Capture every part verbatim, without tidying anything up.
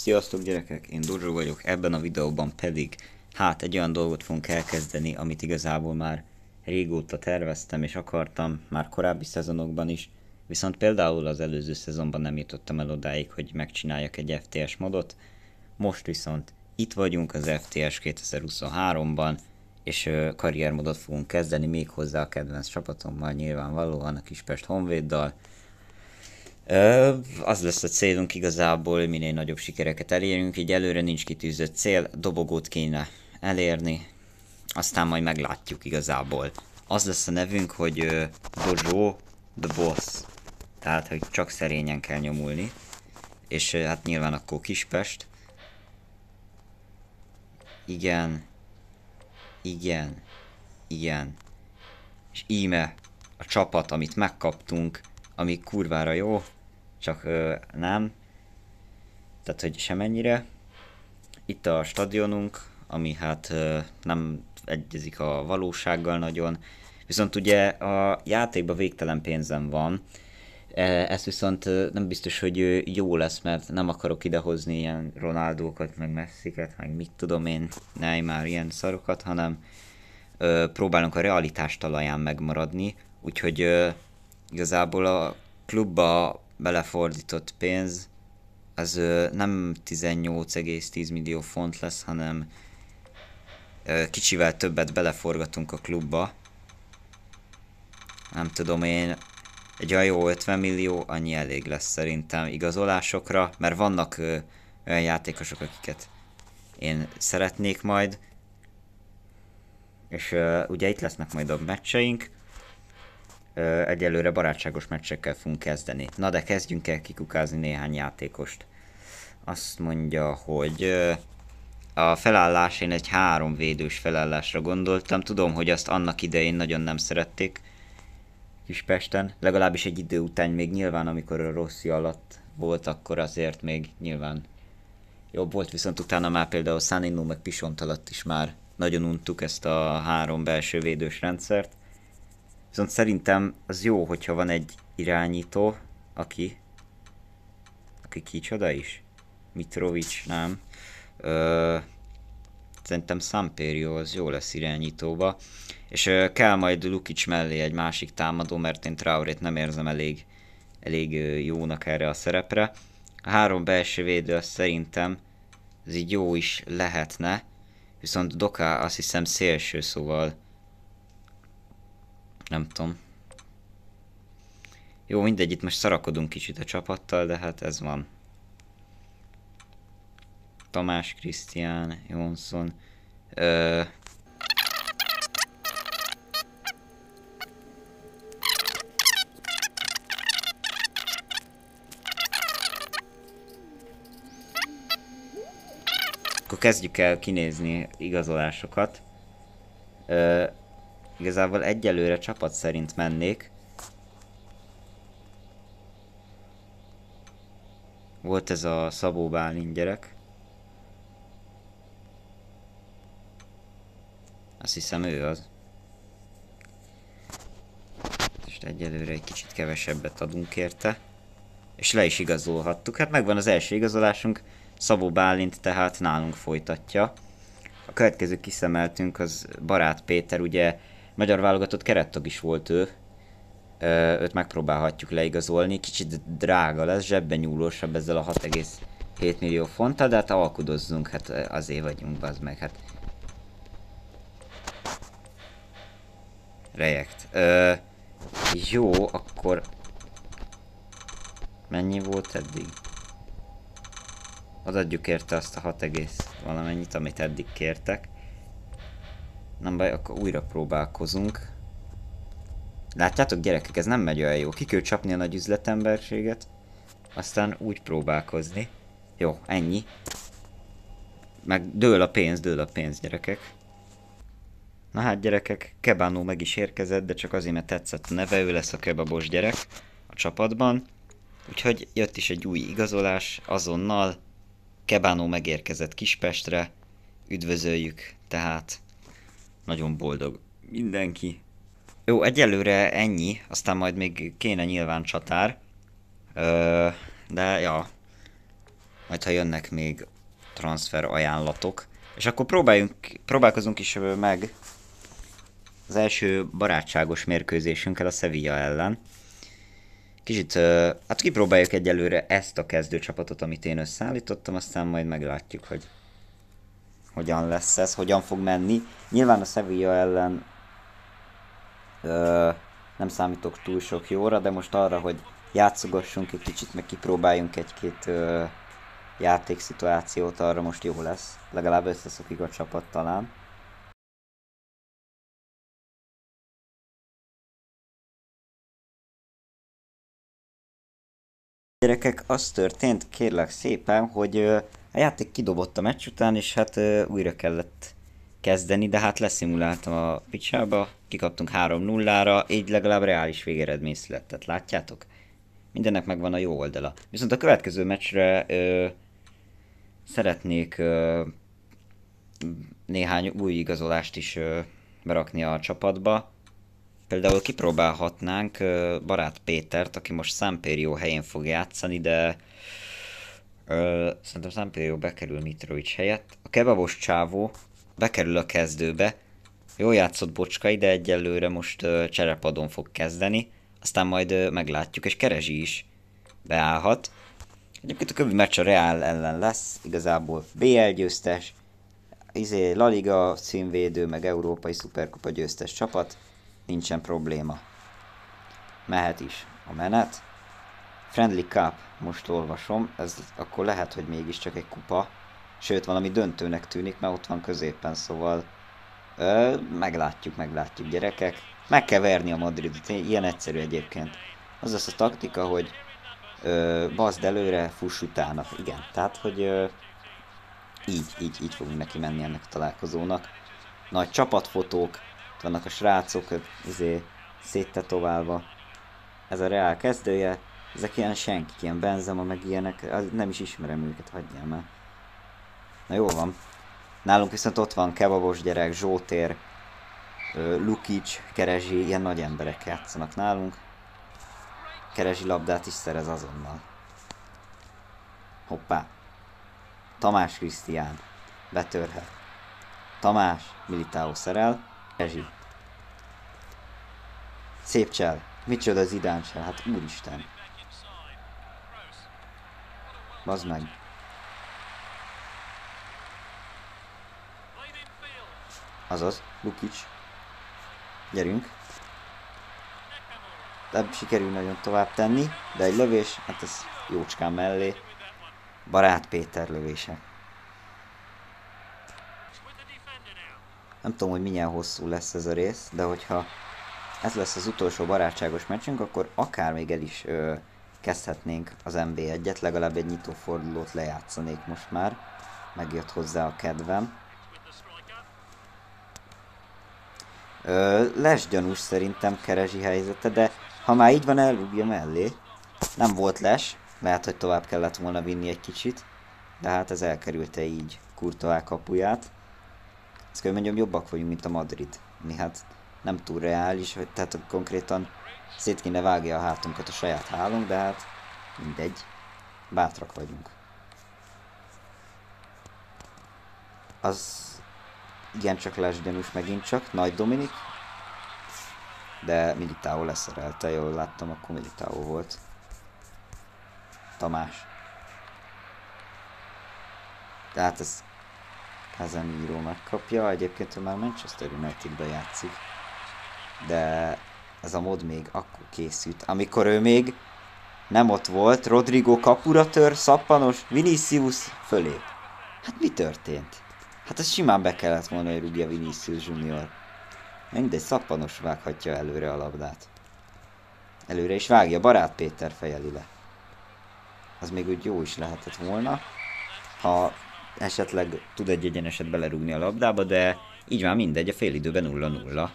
Sziasztok gyerekek, én Dojo vagyok, ebben a videóban pedig hát egy olyan dolgot fogunk elkezdeni, amit igazából már régóta terveztem és akartam, már korábbi szezonokban is, viszont például az előző szezonban nem jutottam el odáig, hogy megcsináljak egy ef té es modot, most viszont itt vagyunk az ef té es kétezer-huszonháromban, és ö, karriermodot fogunk kezdeni méghozzá a kedvenc csapatommal, nyilvánvalóan a Kispest Honvéddal. Ö, az lesz a célunk igazából, minél nagyobb sikereket elérünk, így előre nincs kitűzött cél, dobogót kéne elérni, aztán majd meglátjuk igazából. Az lesz a nevünk, hogy ö, Dojo the Boss, tehát hogy csak szerényen kell nyomulni, és ö, hát nyilván akkor Kispest. Igen, igen, igen, és íme a csapat, amit megkaptunk, ami kurvára jó, csak ö, nem, tehát hogy semennyire. Itt a stadionunk, ami hát ö, nem egyezik a valósággal nagyon, viszont ugye a játékban végtelen pénzem van, e, ez viszont ö, nem biztos, hogy ö, jó lesz, mert nem akarok idehozni ilyen Ronaldókat, meg Messiket, meg mit tudom én, Neymar, ilyen szarokat, hanem ö, próbálunk a realitás talaján megmaradni, úgyhogy ö, igazából a klubba belefordított pénz az ö, nem tizennyolc egész tíz millió font lesz, hanem ö, kicsivel többet beleforgatunk a klubba. Nem tudom én, egy olyan jó ötven millió, annyi elég lesz szerintem igazolásokra, mert vannak ö, olyan játékosok, akiket én szeretnék majd, és ö, ugye itt lesznek majd a meccseink. Ö, egyelőre barátságos meccsekkel fogunk kezdeni. Na de kezdjünk el kikukázni néhány játékost. Azt mondja, hogy ö, a felállás, én egy három védős felállásra gondoltam. Tudom, hogy azt annak idején nagyon nem szerették Kispesten. Legalábbis egy idő után még nyilván, amikor a Rossi alatt volt, akkor azért még nyilván jobb volt, viszont utána már például Sanino meg Pisont alatt is már nagyon untuk ezt a három belső védős rendszert. Viszont szerintem az jó, hogyha van egy irányító, aki... Aki kicsoda is? Mitrovic, nem. Ö, szerintem Samperio az jó lesz irányítóba. És ö, kell majd Lukic mellé egy másik támadó, mert én Traorét nem érzem elég, elég ö, jónak erre a szerepre. A három belső védő az szerintem ez így jó is lehetne. Viszont Doka azt hiszem szélső, szóval... Nem tudom. Jó, mindegy, itt most szarakodunk kicsit a csapattal, de hát ez van. Tamás, Krisztián, Johnson. Ö... Akkor kezdjük el kinézni igazolásokat. Ö... Igazából egyelőre csapat szerint mennék. Volt ez a Szabó Bálint gyerek. Azt hiszem ő az. Most egyelőre egy kicsit kevesebbet adunk érte. És le is igazolhattuk. Hát megvan az első igazolásunk. Szabó Bálint tehát nálunk folytatja. A következő kiszemeltünk az Barát Péter, ugye magyar válogatott kerettag is volt ő. Ö, őt megpróbálhatjuk leigazolni. Kicsit drága lesz, zsebben nyúlósabb ezzel a hat egész hét millió fonttal, de hát alkudozzunk, hát azért vagyunk, bazd meg, hát. Rejekt. Ö, jó, akkor... Mennyi volt eddig? Adjuk érte azt a hat egész valamennyit, amit eddig kértek. Nem baj, akkor újra próbálkozunk. Látjátok gyerekek, ez nem megy olyan jó. Ki kell csapni a nagy üzletemberséget, aztán úgy próbálkozni. Jó, ennyi. Meg dől a pénz, dől a pénz, gyerekek. Na hát gyerekek, Kebano meg is érkezett, de csak azért, mert tetszett a neve, ő lesz a kebabos gyerek a csapatban. Úgyhogy jött is egy új igazolás, azonnal. Kebano megérkezett Kispestre, üdvözöljük, tehát nagyon boldog mindenki. Jó, egyelőre ennyi, aztán majd még kéne nyilván csatár, Ö, de ja, majd ha jönnek még transfer ajánlatok. És akkor próbáljunk, próbálkozunk is meg az első barátságos mérkőzésünkkel a Sevilla ellen. Kicsit, hát kipróbáljuk egyelőre ezt a kezdőcsapatot, amit én összeállítottam, aztán majd meglátjuk, hogy hogyan lesz ez, hogyan fog menni. Nyilván a Sevilla ellen ö, nem számítok túl sok jóra, de most arra, hogy játszogassunk egy kicsit, meg kipróbáljunk egy-két ö, játékszituációt, arra most jó lesz. Legalább összeszokik a csapat talán. Gyerekek, az történt, kérlek szépen, hogy ö, a játék kidobott a meccs után, és hát ö, újra kellett kezdeni, de hát leszimuláltam a picsába, kikaptunk három nullára, így legalább reális végeredmény született, látjátok? Mindennek megvan a jó oldala. Viszont a következő meccsre ö, szeretnék ö, néhány új igazolást is ö, berakni a csapatba. Például kipróbálhatnánk ö, Barát Pétert, aki most Sampierio helyén fog játszani, de ö, szerintem Sampierio bekerül Mitrovic helyett. A kebabos csávó bekerül a kezdőbe. Jól játszott Bocskai, de egyelőre most ö, cserepadon fog kezdeni. Aztán majd ö, meglátjuk, és Kerezsi is beállhat. Egyébként a kövi meccs a Real ellen lesz, igazából bé el győztes, izé La Liga címvédő, meg Európai Szuperkupa győztes csapat, nincsen probléma. Mehet is a menet. Friendly Cup, most olvasom, ez akkor lehet, hogy mégiscsak egy kupa, sőt valami döntőnek tűnik, mert ott van középen, szóval ö, meglátjuk, meglátjuk gyerekek. Meg kell verni a Madridot, ilyen egyszerű egyébként. Az az a taktika, hogy ö, baszd előre, fuss utána. Igen, tehát, hogy ö, így, így, így fogunk neki menni ennek a találkozónak. Nagy csapatfotók, ott vannak a srácok, izé, széttetoválva. Ez a Real kezdője, ezek ilyen senki, ilyen Benzema, meg ilyenek, nem is ismerem őket, hagyjál már. Na jó van. Nálunk viszont ott van kebabos gyerek, Zsótér, Lukic, Kerezsi, ilyen nagy emberek játszanak nálunk. Kerezsi labdát is szerez azonnal. Hoppá. Tamás Krisztián. Betörhet. Tamás, Militao szerel. Kerezsi. Szép csel. Micsoda Zidane csel, hát úristen. Bazd meg. Azaz, Lukic. Gyerünk. Nem sikerül nagyon tovább tenni, de egy lövés, hát ez jócskán mellé. Barát Péter lövése. Nem tudom, hogy milyen hosszú lesz ez a rész, de hogyha ez lesz az utolsó barátságos meccsünk, akkor akár még el is ö, kezdhetnénk az en bé egyet, legalább egy nyitófordulót lejátszanék most már. Megjött hozzá a kedvem. Ö, lesz gyanús szerintem Kerezsi helyzete, de ha már így van, elrúgja mellé. Nem volt les, lehet, hogy tovább kellett volna vinni egy kicsit, de hát ez elkerülte így Courtois kapuját. Ezt kell mondjam, jobbak vagyunk, mint a Madrid. Mi hát nem túl reális, tehát konkrétan szét kéne vágja a hátunkat a saját hálunk, de hát mindegy, bátrak vagyunk. Az igencsak lesgyanús megint csak, Nagy Dominik, de Militao leszerelte, jól láttam, akkor Militao volt. Tamás. Tehát ez Casemiro megkapja, egyébként ő már Manchester Unitedben játszik. De ez a mod még akkor készült, amikor ő még nem ott volt, Rodrigo kapura tör, szappanos, Vinicius fölép. Hát mi történt? Hát ez simán be kellett volna, hogy rúgja Vinicius Junior. Mindegy, szappanos vághatja előre a labdát. Előre is vágja, Barát Péter fejeli le. Az még úgy jó is lehetett volna, ha esetleg tud egy egyeneset belerúgni a labdába, de így már mindegy, a fél időben nulla nulla.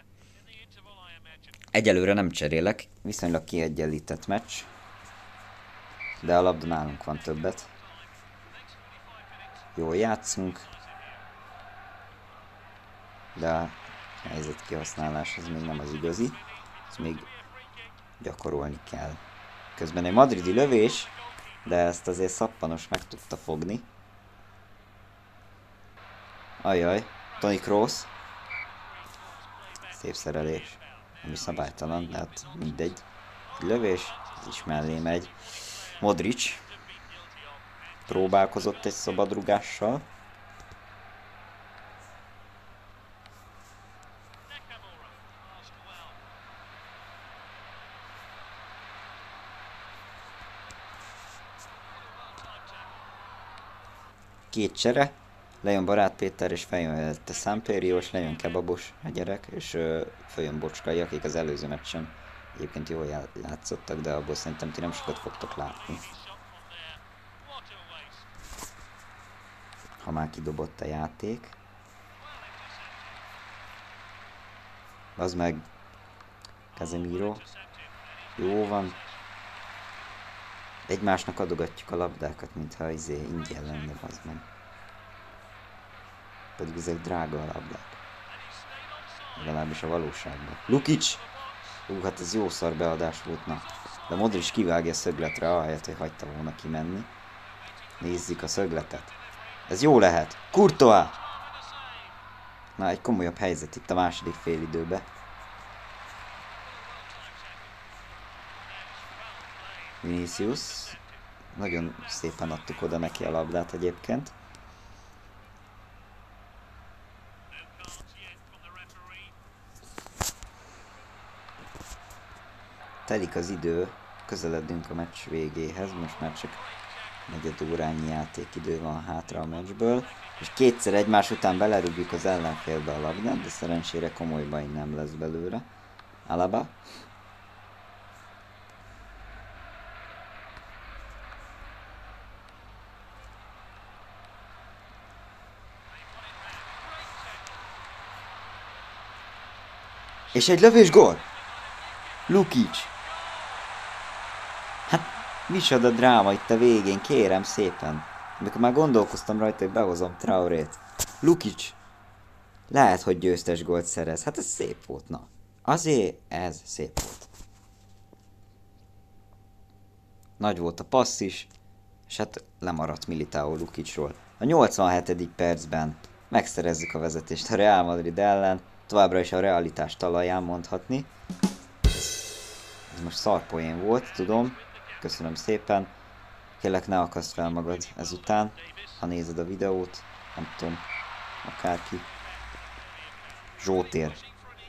Egyelőre nem cserélek, viszonylag kiegyenlített meccs, de a labda nálunk van többet. Jól játszunk, de a helyzet kihasználás az még nem az igazi, ezt még gyakorolni kell. Közben egy madridi lövés, de ezt azért Szappanos meg tudta fogni. Ajaj, Toni Kroos. Szép szerelés. Ami szabálytalan, de hát mindegy. Lövés, ez is mellé megy. Modric próbálkozott egy szabadrugással. Két csere, lejön Barát Péter, és feljön előtte Sampériós, lejön Kebabos a gyerek, és ö, följön Bocskai, akik az előző meccsen egyébként jól játszottak, de abból szerintem ti nem sokat fogtok látni. Ha már kidobott a játék. Az meg Casemiro. Jó van. Egymásnak adogatjuk a labdákat, mintha izé ingyen lenne, az meg. Pedig ezek drága a labdák. Legalábbis a valóságban. Lukic! Ú, hát ez jó szar beadás volt, na. De Modric kivágja a szögletre, ahelyett, hogy hagyta volna kimenni. Nézzük a szögletet. Ez jó lehet. Courtois! Na, egy komolyabb helyzet itt a második félidőbe. Vinicius. Nagyon szépen adtuk oda neki a labdát egyébként. Telik az idő, közeledünk a meccs végéhez, most már csak negyed órányi játékidő van hátra a meccsből, és kétszer egymás után belerúgjuk az ellenfélbe a labdát, de szerencsére komoly baj nem lesz belőle. Alaba. És egy lövés gól! Lukic! Hát, micsoda dráma itt a végén, kérem szépen. Amikor már gondolkoztam rajta, hogy behozom Traorét. Lukic! Lehet, hogy győztes gólt szerez. Hát ez szép volt, na. Azért ez szép volt. Nagy volt a passz is, és hát lemaradt Militao Lukicról. A nyolcvanhetedik percben megszerezzük a vezetést a Real Madrid ellen. Továbbra is a realitás talaján mondhatni. Ez most szarpoén volt, tudom. Köszönöm szépen. Kérlek, ne akaszt fel magad ezután, ha nézed a videót. Nem tudom, akárki. Zsótér.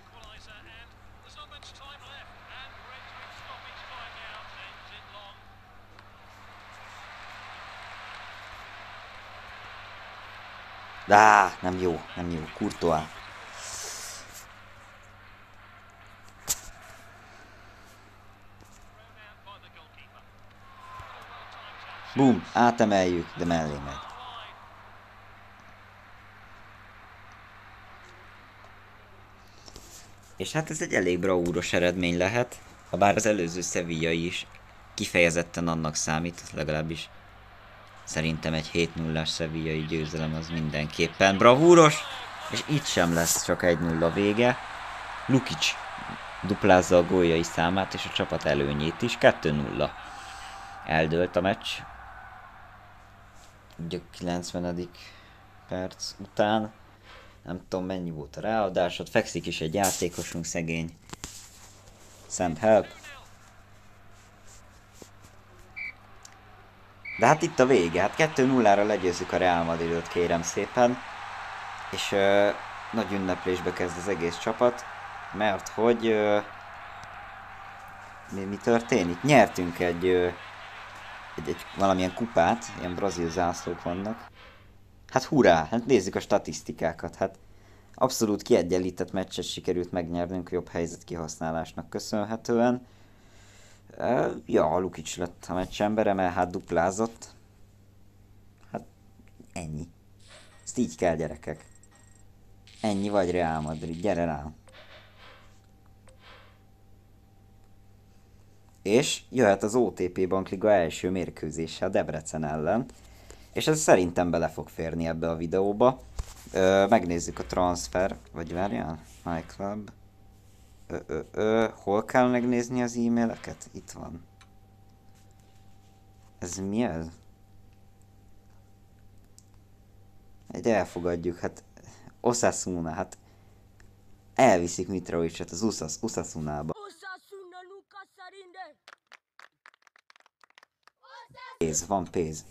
Á, nem jó, nem jó. Courtois. Bum, átemeljük, de mellé megy. És hát ez egy elég bravúros eredmény lehet, ha bár az előző Sevilla is kifejezetten annak számít, legalábbis szerintem egy hét nullás szevillai győzelem az mindenképpen bravúros, és itt sem lesz csak egy nulla vége. Lukic duplázza a góljai számát és a csapat előnyét is, kettő nulla. Eldőlt a meccs. Ugye a kilencvenedik perc után. Nem tudom mennyi volt a ráadás, ott fekszik is egy játékosunk szegény. Send help. De hát itt a vége, hát kettő nullára legyőzzük a Real Madridot, kérem szépen. És ö, nagy ünneplésbe kezd az egész csapat, mert hogy ö, mi, mi történik? Nyertünk egy, ö, egy, egy valamilyen kupát, ilyen brazil zászlók vannak. Hát hurrá, hát nézzük a statisztikákat, hát abszolút kiegyenlített meccset sikerült megnyernünk jobb helyzet kihasználásnak köszönhetően. Uh, ja, Lukic lett a meccs embere, mert hát duplázott. Hát ennyi. Ezt így kell, gyerekek. Ennyi vagy Real Madrid, gyere rám. És jöhet az o té pé Bankliga első mérkőzése a Debrecen ellen. És ez szerintem bele fog férni ebbe a videóba. Ö, megnézzük a transfer, vagy várjál? My Club. Ö, ö, ö, hol kell megnézni az e-maileket? Itt van. Ez mi ez? Egy elfogadjuk, hát Osasuna, hát elviszik Mitrovicet az Usas, Osasunába. Pénz, van pénz.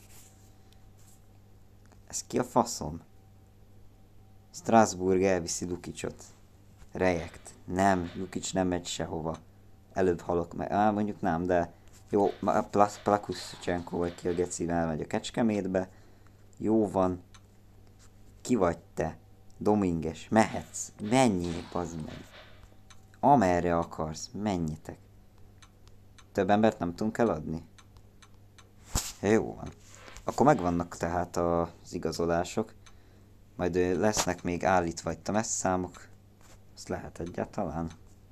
Ez ki a faszom? Strasbourg elviszi Lukicot. Rejekt. Nem, Lukic nem megy sehova. Előbb halok meg. Á, mondjuk nem, de jó, Plakuszcsenko vagy ki a geci elmegy a Kecskemétbe. Jó van. Ki vagy te? Dominges, mehetsz. Menjél, az meg. Amerre akarsz, menjetek. Több embert nem tudunk eladni? Jó van. Akkor megvannak tehát az igazolások. Majd lesznek még állítva itt a messzámok. Azt lehet egyáltalán.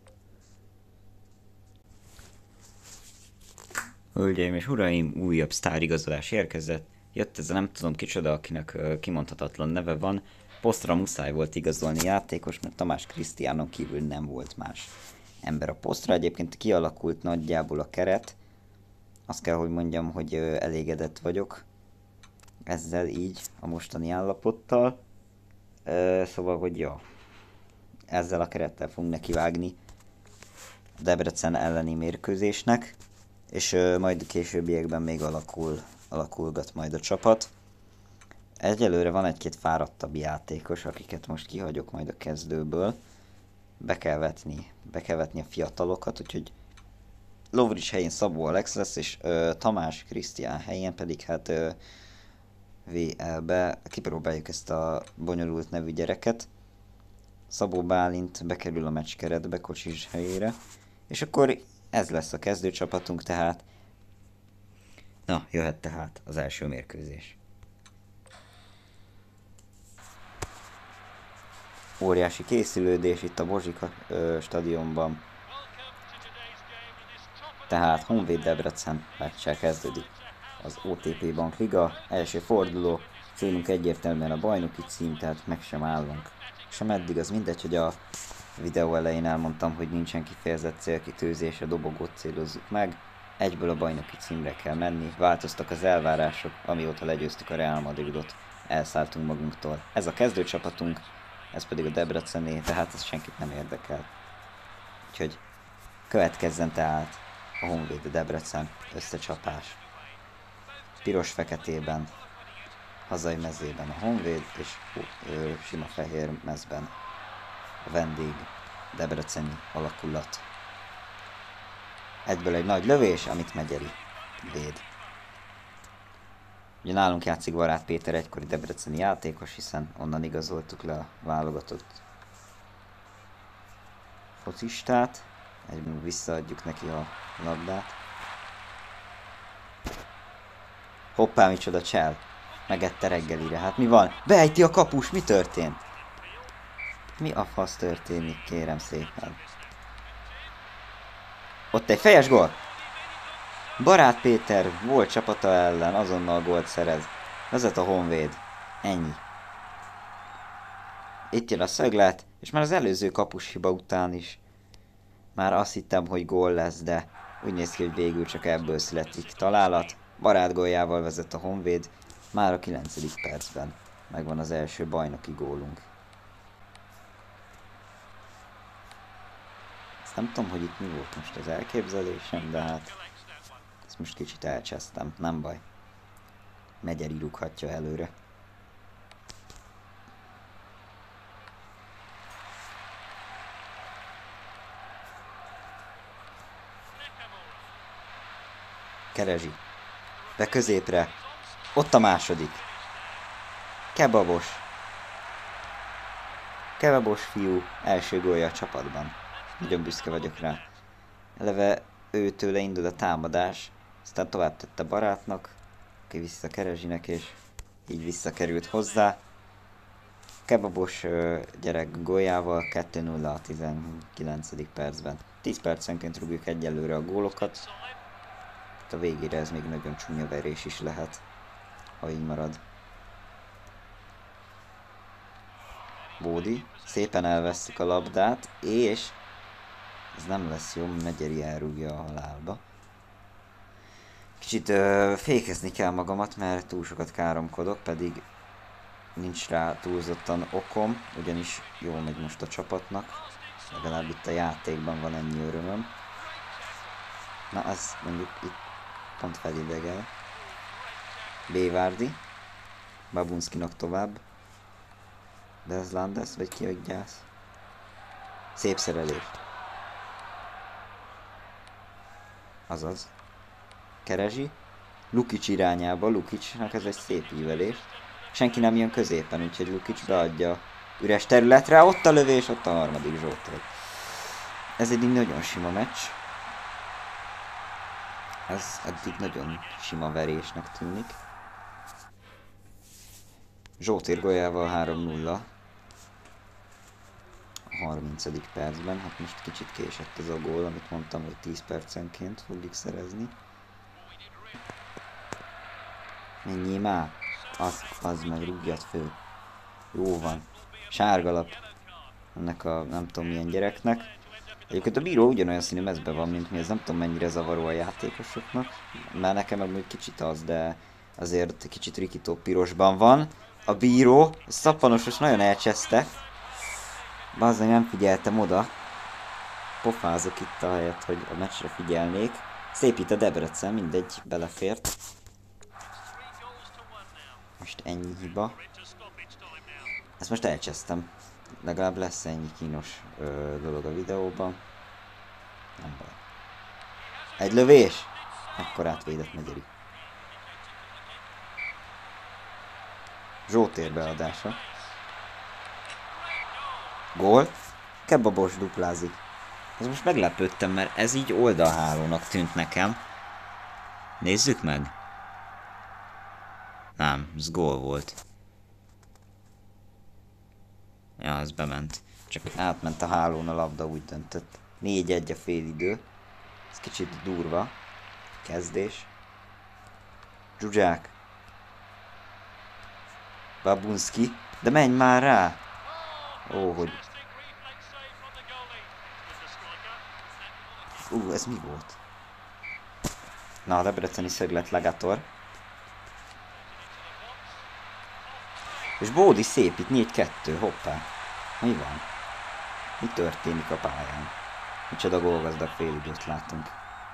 Hölgyeim és uraim, újabb sztárigazolás érkezett. Jött ez a nem tudom kicsoda, akinek uh, kimondhatatlan neve van. Posztra muszáj volt igazolni játékos, mert Tamás Krisztiánon kívül nem volt más ember a posztra. Egyébként kialakult nagyjából a keret. Azt kell, hogy mondjam, hogy uh, elégedett vagyok ezzel így, a mostani állapottal. Uh, szóval, hogy ja, ezzel a kerettel fogunk nekivágni a Debrecen elleni mérkőzésnek, és uh, majd későbbiekben még alakul, alakulgat majd a csapat. Egyelőre van egy-két fáradtabb játékos, akiket most kihagyok majd a kezdőből. Be kell vetni, be kell vetni a fiatalokat, úgyhogy Lovrics helyén Szabó Alex lesz, és uh, Tamás Krisztián helyén pedig hát uh, vé el-be kipróbáljuk ezt a bonyolult nevű gyereket. Szabó Bálint bekerül a meccskeretbe Kocsis helyére, és akkor ez lesz a kezdőcsapatunk tehát. Na, jöhet tehát az első mérkőzés. Óriási készülődés itt a Bozsika ö, stadionban. Tehát Honvéd Debrecen meccsel kezdődik. Az o té pé Bank Liga első forduló, célunk egyértelműen a bajnoki cím, tehát meg sem állunk. Sem eddig az mindegy, hogy a videó elején elmondtam, hogy nincsen kifejezett célkitűzés, a dobogót célozzuk meg. Egyből a bajnoki címre kell menni, változtak az elvárások, amióta legyőztük a Real Madridot, elszálltunk magunktól. Ez a kezdőcsapatunk, ez pedig a Debrecené, tehát ez senkit nem érdekel. Úgyhogy következzen tehát a Honvéd Debrecen összecsapás. Piros-feketében, hazai mezében a Honvéd, és ö, sima fehér mezben a vendég debreceni alakulat. Egyből egy nagy lövés, amit Megyeri véd. Ugye nálunk játszik Varát Péter, egykori debreceni játékos, hiszen onnan igazoltuk le a válogatott focistát. Egyből visszaadjuk neki a labdát. Hoppá, micsoda csel! Megette reggelire, hát mi van? Beejti a kapus, mi történt? Mi a fasz történik, kérem szépen? Ott egy fejes gól! Barát Péter volt csapata ellen, azonnal gólt szerez. Vezet a Honvéd. Ennyi. Itt jön a szöglet, és már az előző kapus hiba után is már azt hittem, hogy gól lesz, de úgy néz ki, hogy végül csak ebből születik találat. Barát góljával vezet a Honvéd, már a kilencedik percben megvan az első bajnoki gólunk. Ezt nem tudom, hogy itt mi volt most az elképzelésem, de hát ezt most kicsit elcsesztem, nem baj. Megyeri rúghatja előre. Kerezsi. Be középre. Ott a második. Kebabos. Kebabos fiú első gólja a csapatban. Nagyon büszke vagyok rá. Eleve őtőle indul a támadás, aztán tovább tette Barátnak, aki vissza Kerezsinek, és így visszakerült hozzá. Kebabos ö, gyerek góljával kettő nulla a tizenkilencedik percben. tíz percenként rúgjuk egyelőre a gólokat. Itt a végére ez még nagyon csúnya verés is lehet, ha így marad. Bódi, szépen elveszik a labdát, és ez nem lesz jó, Megyeri elrúgja a halálba. Kicsit ö, fékezni kell magamat, mert túl sokat káromkodok, pedig nincs rá túlzottan okom, ugyanis jól megy most a csapatnak. Legalább itt a játékban van ennyi örömöm. Na, ez mondjuk itt pont felidegel. Bévárdi. Babunszkinak tovább. Deslandes, vagy ki hogy gyász? Szép szerelés. Azaz. Keresi. Lukic irányába, Lukicnak ez egy szép ívelés. Senki nem jön középen, úgyhogy Lukic beadja üres területre, ott a lövés, ott a harmadik Zsótér. Ez egy nagyon sima meccs. Ez eddig nagyon sima verésnek tűnik. Zsótér góljával három nulla. A harmincadik percben, hát most kicsit késett ez a gól, amit mondtam, hogy tíz percenként fogjuk szerezni. Menjél már! Az, az meg rúgjad fő. Jó van. Sárgalap. Ennek a nem tudom milyen gyereknek. Egyébként a bíró ugyanolyan színű mezben van, mint mi, ez nem tudom mennyire zavaró a játékosoknak. Már nekem meg úgy kicsit az, de azért kicsit rikító pirosban van. A bíró, szappanos nagyon elcseszte. Bazdmeg nem figyeltem oda. Pofázok itt ahelyett, hogy a meccsre figyelnék. Szép itt a Debrecen, mindegy, belefért. Most ennyi hiba. Ezt most elcsesztem. Legalább lesz ennyi kínos ö, dolog a videóban. Nem baj. Egy lövés! Akkor átvédett Megyeri. Zsótér beadása. Gól. Kebabos duplázik. Ez most meglepődtem, mert ez így oldalhálónak tűnt nekem. Nézzük meg. Nem, ez gól volt. Ja, ez bement. Csak átment a hálón a labda, úgy döntött. négy egy a félidő. Ez kicsit durva. Kezdés. Zsuzsák. Babunszki. De menj már rá! Ó, hogy... Ú, ez mi volt? Na, a debreceni szöglet Legator. És Bódi szép, itt négy kettő, hoppá. Mi van? Mi történik a pályán? Micsoda gólgazdag félidőt látunk.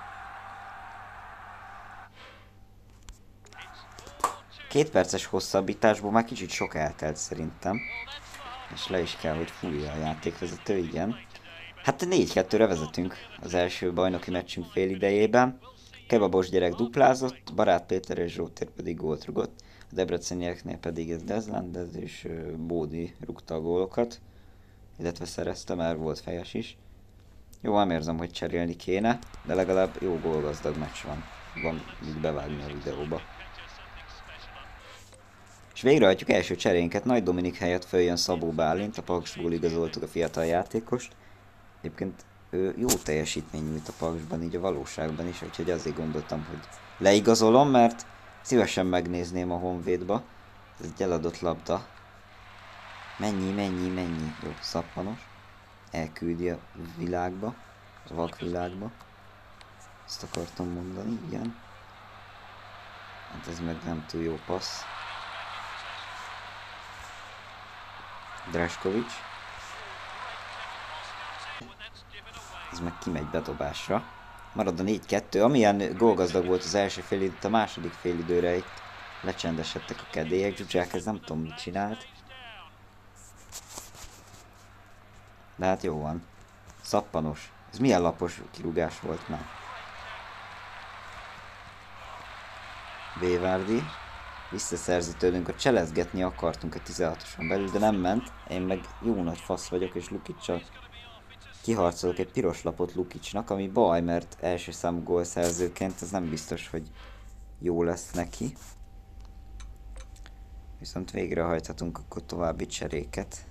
Két perces hosszabbításból már kicsit sok eltelt szerintem. És le is kell, hogy fújja a játékvezető, igen. Hát négy kettőre vezetünk az első bajnoki meccsünk fél idejében. Kebabos gyerek duplázott, Barát Péter és Zsótér pedig gólt rugott. A debrecenieknél pedig ez Deslandes és Bódi rúgta a gólokat. Illetve szerezte, mert volt fejes is. Jó, nem érzem, hogy cserélni kéne, de legalább jó gólgazdag meccs van. Van így bevágni a videóba. És végrehajtjuk első cserénket. Nagy Dominik helyett följön Szabó Bálint, a Paksból igazoltuk a fiatal játékost. Egyébként ő jó teljesítmény nyújt a Paksban, így a valóságban is, úgyhogy azért gondoltam, hogy leigazolom, mert szívesen megnézném a Honvédba. Ez egy eladott labda. Mennyi, mennyi, mennyi. Jó, szappanos. Elküldi a világba, a vakvilágba. Ezt akartam mondani, igen. Hát ez meg nem túl jó passz. Draskovic. Ez meg kimegy bedobásra. Marad a négy kettő. Amilyen gólgazdag volt az első félidőt, a második félidőre itt lecsendesedtek a kedélyek. Zsuzsák, ez nem tudom mit csinált. De hát jó van. Szappanos. Ez milyen lapos kirúgás volt már. Bévárdi. Visszaszerzi tőlünk, a cselezgetni akartunk a tizenhatoson belül, de nem ment. Én meg jó nagy fasz vagyok, és Lukic-sal kiharcolok egy piros lapot Lukicnak, ami baj, mert első számú gólszerzőként ez nem biztos, hogy jó lesz neki. Viszont végrehajthatunk akkor további cseréket.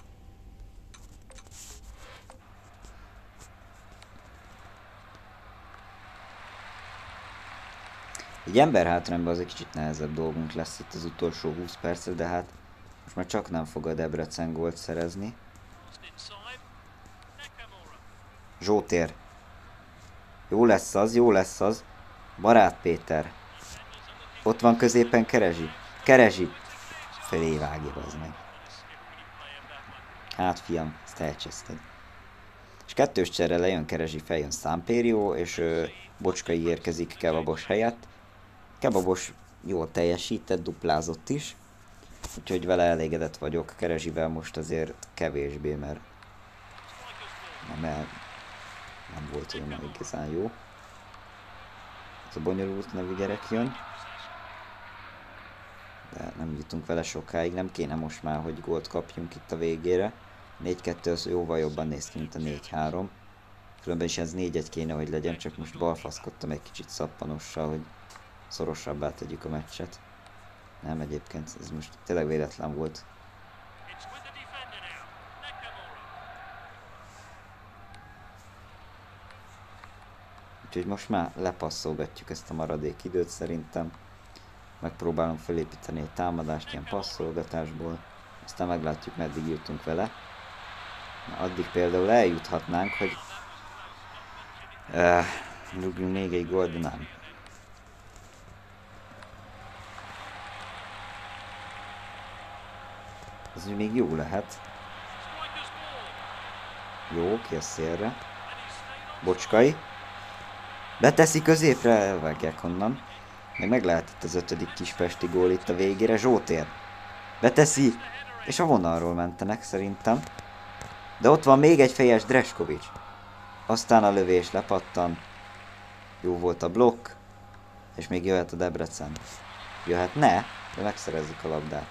Egy emberhátrányban az egy kicsit nehezebb dolgunk lesz itt az utolsó húsz percre, de hát most már csak nem fog a Debrecen gólt szerezni. Zsótér. Jó lesz az, jó lesz az. Barát Péter. Ott van középen Kerezsi. Kerezsi. Felé vágja, az meg. Hát fiam, ezt elcseszted. És kettős cserre lejön Kerezsi, feljön Sampério, és ö, Bocskai érkezik Kebabos helyett. Kebabos jól teljesített, duplázott is. Úgyhogy vele elégedett vagyok. Kerezsivel most azért kevésbé, mert nem, el, nem volt olyan igazán jó. Ez a bonyolult nevű gyerek jön. De nem jutunk vele sokáig, nem kéne most már, hogy gólt kapjunk itt a végére. négy kettő az jóval jobban néz ki, mint a négy három. Különben is ez négy egy kéne, hogy legyen, csak most balfaszkodtam egy kicsit szappanossal, hogy szorosabbá tegyük a meccset. Nem, egyébként ez most tényleg véletlen volt. Úgyhogy most már lepasszolgatjuk ezt a maradék időt szerintem. Megpróbálunk felépíteni egy támadást ilyen passzolgatásból. Aztán meglátjuk, meddig jutunk vele. Na, addig például eljuthatnánk, hogy uh, rúgjunk még egy gólt, de nem. Ez még jó lehet. Jó, ki a szélre. Bocskai. Beteszi középre, elvágják onnan. Meg meg lehet itt az ötödik kispesti gól itt a végére. Zsótér. Beteszi. És a vonalról mentenek szerintem. De ott van még egy fejes Dreskovics. Aztán a lövés lepattan. Jó volt a blokk. És még jöhet a Debrecen. Jöhetne, de megszerezzük a labdát.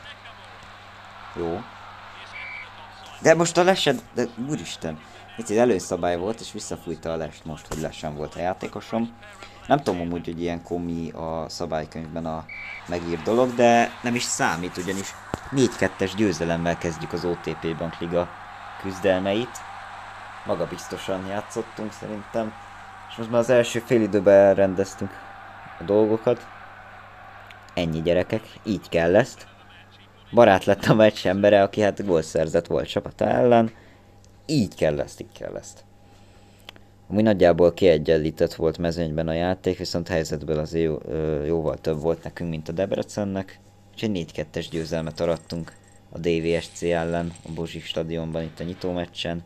Jó. De most a lesed... De úristen. Itt egy előszabály volt, és visszafújta a lest most, hogy lesen volt a játékosom. Nem tudom amúgy, hogy ilyen komi a szabálykönyvben a megírt dolog, de nem is számít, ugyanis négy kettes győzelemmel kezdjük az o té pé Bank Liga küzdelmeit. Magabiztosan játszottunk szerintem. És most már az első fél időben elrendeztünk a dolgokat. Ennyi gyerekek, így kell ezt. Barát lett a meccs embere, aki hát gól szerzett volt csapata ellen. Így kell ezt, így kell ezt. Ami nagyjából kiegyenlített volt mezőnyben a játék, viszont helyzetből azért jó, jóval több volt nekünk, mint a Debrecennek. Úgyhogy négy kettes győzelmet arattunk a dé vé es cé ellen, a Bozsik stadionban itt a nyitómeccsen.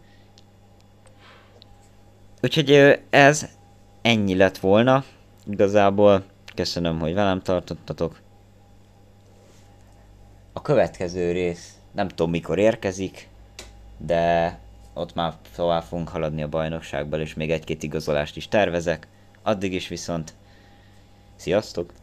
Úgyhogy ez ennyi lett volna. Igazából köszönöm, hogy velem tartottatok. A következő rész nem tudom mikor érkezik, de ott már tovább fogunk haladni a bajnokságban, és még egy-két igazolást is tervezek. Addig is viszont sziasztok!